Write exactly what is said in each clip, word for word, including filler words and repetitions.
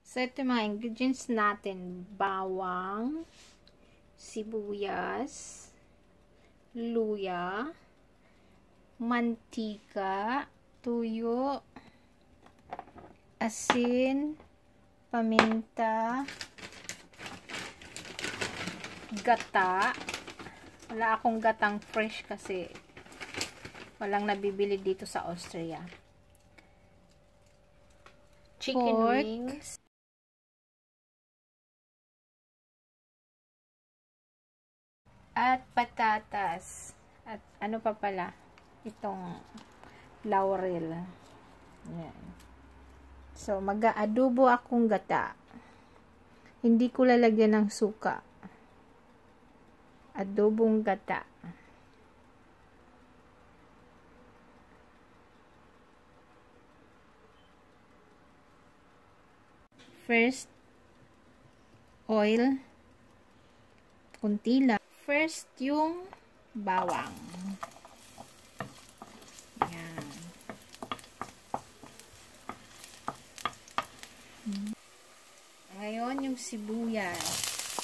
So, ito yung mga ingredients natin. Bawang, sibuyas, luya, mantika, tuyo, asin, paminta, gata. Wala akong gatang fresh kasi walang nabibili dito sa Austria. Chicken pork, wings, at patatas. At ano pa pala? Itong laurel. Yan. So, mag-aadobo akong gata. Hindi ko lalagyan ng suka. Adobong gata. First, oil. Kunti lang. First, yung bawang. Yan. Ngayon, yung sibuyas.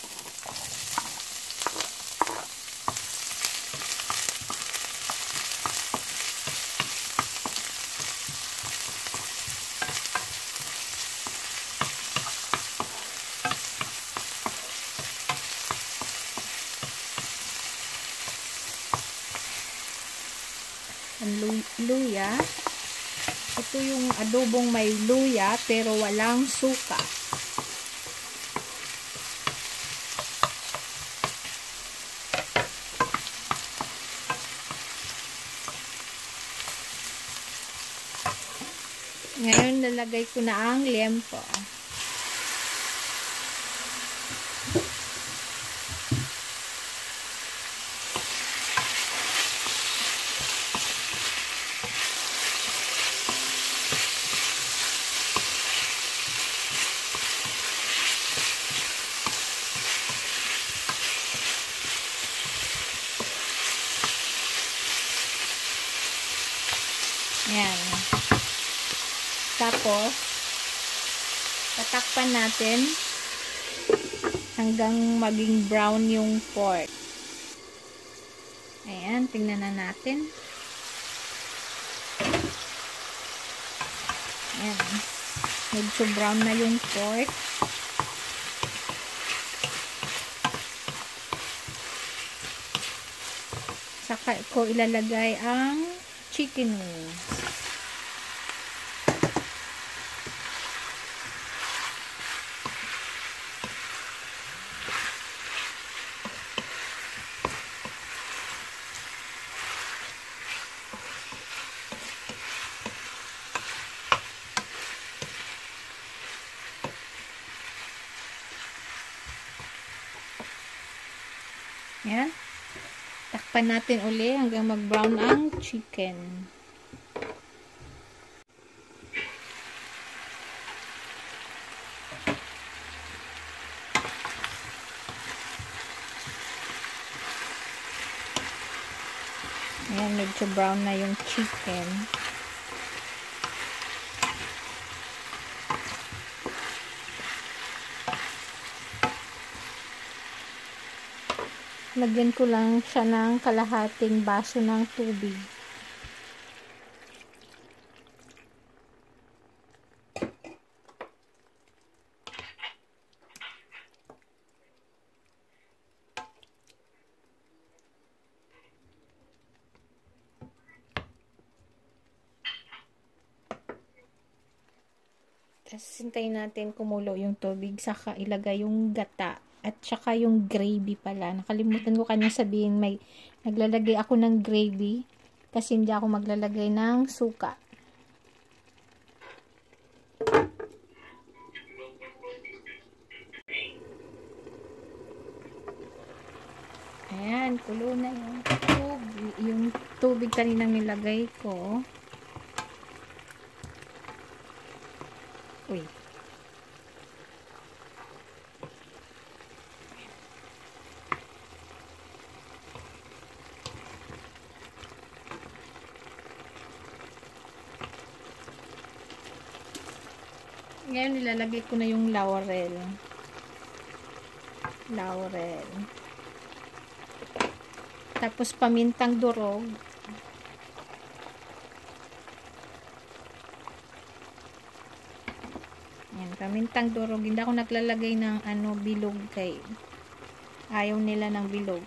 Ang luya. Ito yung adobong may luya pero walang suka. Ngayon lalagay ko na ang liempo. Yan. Tapos, tatakpan natin hanggang maging brown yung pork. Ayan, tingnan na natin. Ayan. Medyo brown na yung pork. Saka ko ilalagay ang chicken wings. Yan. Takpan natin uli hanggang mag-brown ang chicken. Ayan, medyo brown na yung chicken. Lagyan ko lang siya ng kalahating baso ng tubig. Tapos hintayin natin kumulo yung tubig, saka ilagay yung gata. At saka yung gravy pala. Nakalimutan ko kanya sabihin, may naglalagay ako ng gravy kasi hindi ako maglalagay ng suka. Ayan, kulo na yung tubig. Yung tubig kaninang nilagay ko. Uy. Ngayon, nilalagay ko na yung laurel. Laurel. Tapos, pamintang durog. Yan, pamintang durog. Hindi ako naglalagay ng ano, bilog kay ayaw nila ng bilog.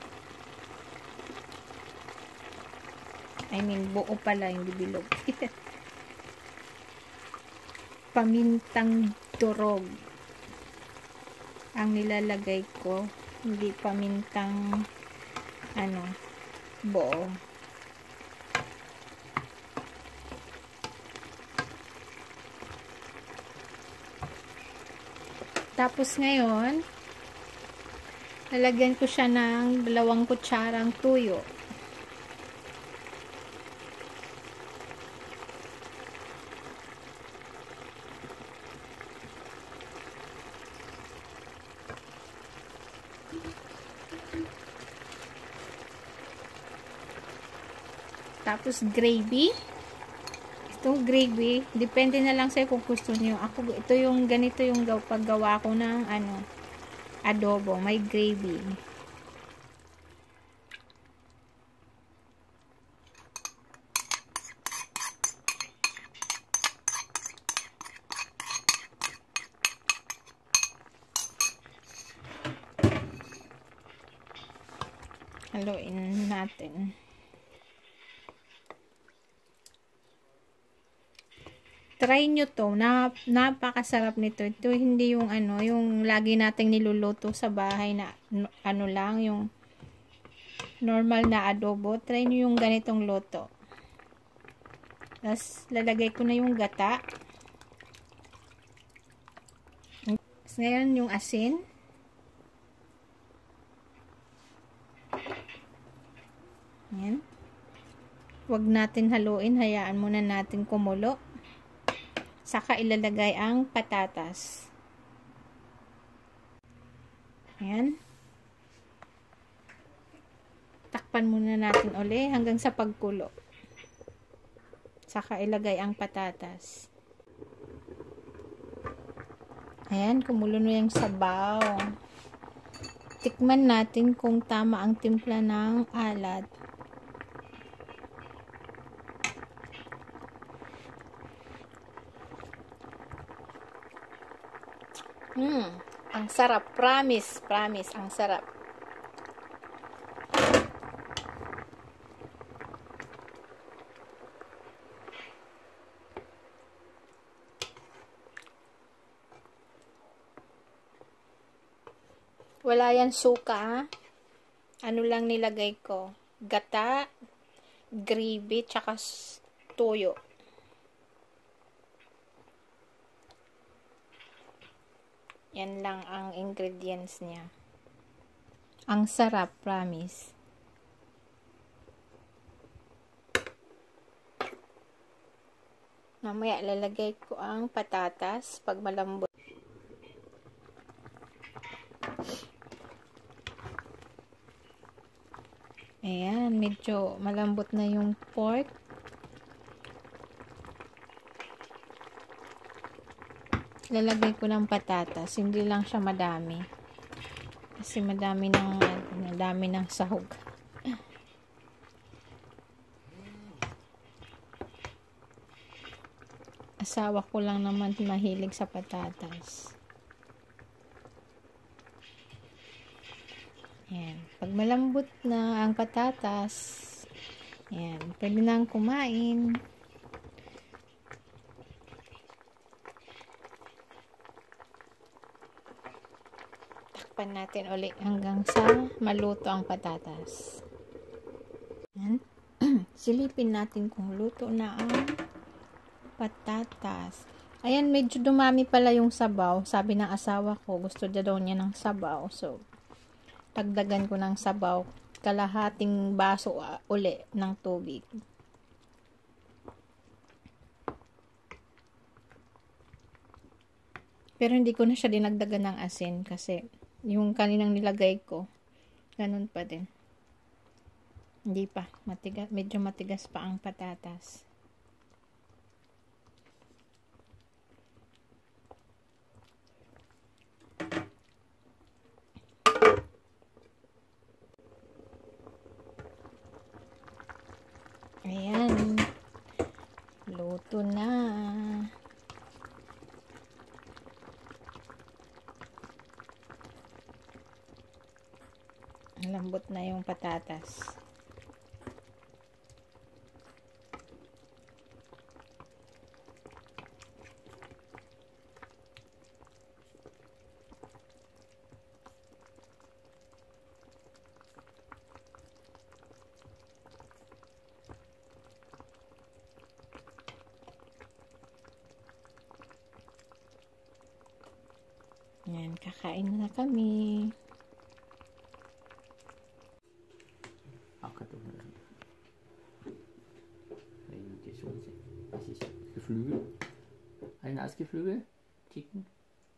I mean, buo pala, hindi bilog. Pamintang durog ang nilalagay ko, hindi pamintang ano, buo. Tapos ngayon, lalagyan ko siya ng dalawang kutsarang tuyo. Tapos gravy. Itong gravy, depende na lang sa kung gusto niyo. Ako, ito yung ganito yung paggawa ko ng ano, adobo, may gravy. Haluin natin. Try nyo to. Na, napakasarap nito. Ito hindi yung ano, yung lagi nating niluluto sa bahay na ano lang, yung normal na adobo. Try nyo yung ganitong luto. Tapos, lalagay ko na yung gata. Tapos, ngayon yung asin. Ayan. Huwag natin haluin. Hayaan muna natin kumulo. Saka ilalagay ang patatas. Ayan. Takpan muna natin uli hanggang sa pagkulo. Saka ilagay ang patatas. Ayan, kumulo na yung sabaw. Tikman natin kung tama ang timpla ng alat. Hmm, ang sarap. Promise, promise, ang sarap. Wala yan suka. Ano lang nilagay ko? Gata, gravy, tsaka toyo. Yan lang ang ingredients niya. Ang sarap, promise. Mamaya lalagay ko ang patatas pag malambot. Ayan, medyo malambot na yung pork. Lalagay ko ng patatas, hindi lang siya madami. Kasi madami ng madami ng sahog. Asawa ko lang naman mahilig sa patatas. Ayan. Pag malambot na ang patatas, ayan, pwede nang kumain. Takpan natin ulit hanggang sa maluto ang patatas. Ayan. Silipin natin kung luto na ang patatas. Ayan, medyo dumami pala yung sabaw. Sabi ng asawa ko, gusto niya daw niya ng sabaw. So, dagdagan ko ng sabaw. Kalahating baso uh, uli ng tubig. Pero hindi ko na siya dinagdagan ng asin kasi yung kaninang nilagay ko, ganun pa din. Hindi pa. Matigas, medyo matigas pa ang patatas. Luto na. Lambot na yung patatas. Yan, kakain na kami. Kartoffeln. Die Soße. Das ist Geflügel. Ein Eisgeflügel. Chicken.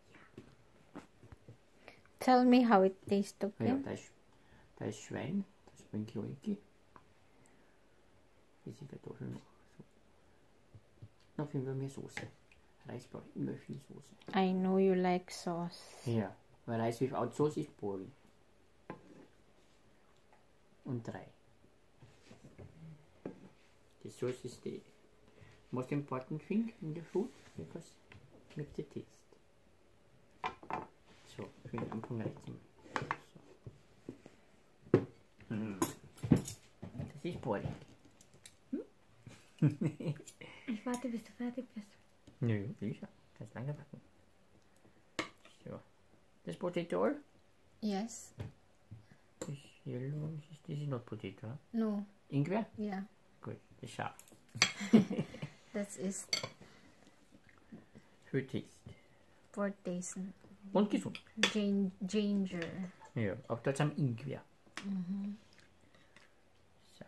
Tell me how it tastes, okay? Ja, da ist, da ist Schwein. Das ist Brinki. Diese Kartoffeln noch. So. Noch viel mehr Soße. Reis braucht immer viel Soße. I know you like sauce. Ja, weil Reis without Sauce ist boring. Und drei. The sauce is the most important thing in the food because it makes the taste. So, ich will Anfang rein. So. Mm. Das ist boring. Hm? Ich warte, bis du fertig bist. Nö, sicher. Kannst lange warten. So. Das Potato all? Yes. This yellow, this is not potato. Huh? No. Ingwer? Yeah. Gut, das ist scharf. Das ist Für Taste. for taste. Und gesund. Gin Ginger. Ja, auch das am Ingwer. Mhm. So.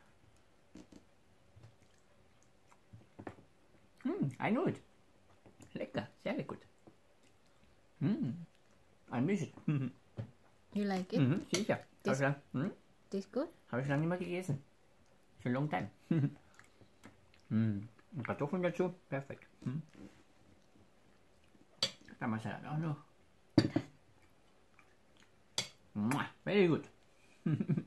Hm, I know it. Lecker, sehr gut. Hm, I miss it. You like it? Mhm, sicher. Habe ich, Das- lang, hm? Tastes good? Hab ich lange nicht mehr gegessen. Schon long time. Hm. Und Kartoffeln dazu, perfekt. Hm. Salat auch noch. Mua, very good.